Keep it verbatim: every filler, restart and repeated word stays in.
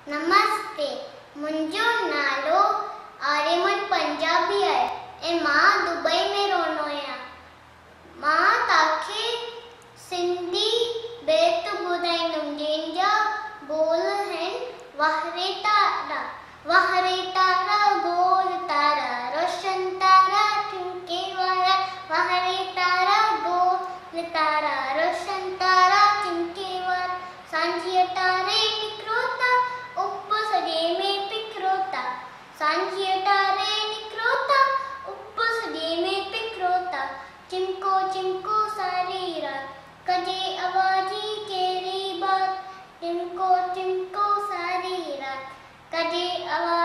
नमस्ते, मुंहिंजो नालो आर्यमन पंजाबी आहे ऐं मां दुबई में रहंदो आहियां। मां तव्हांखे सिंधी बेत ॿुधाईंदुमि जंहिंजा बोल आहिनि वाहरे तारा वाहरे तारा गोल तारा रोशन तारा ठुमके वारा वाहरे तारा गोल तारा रोशन तारा ठुमके वारा सांझीअ तारे निकिरोता उप सॼे में पिखरोता सांझीअ तारे निकिरोता उप सॼे में पिखरोता चिमको चिमको सारी रात कजे आवाज़ी कहिड़ी बात चिमको चिमको सारी रात कजे आवाज़